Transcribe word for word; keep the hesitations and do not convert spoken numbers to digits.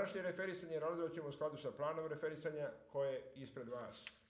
Današnje referisanje realizovat ćemo u skladu sa planom referisanja koje je ispred vas.